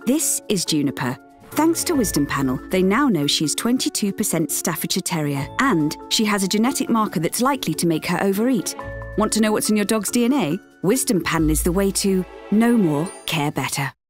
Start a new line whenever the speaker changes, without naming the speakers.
This is Juniper. Thanks to Wisdom Panel, they now know she's 22% Staffordshire Terrier, and she has a genetic marker that's likely to make her overeat. Want to know what's in your dog's DNA? Wisdom Panel is the way to know more, care better.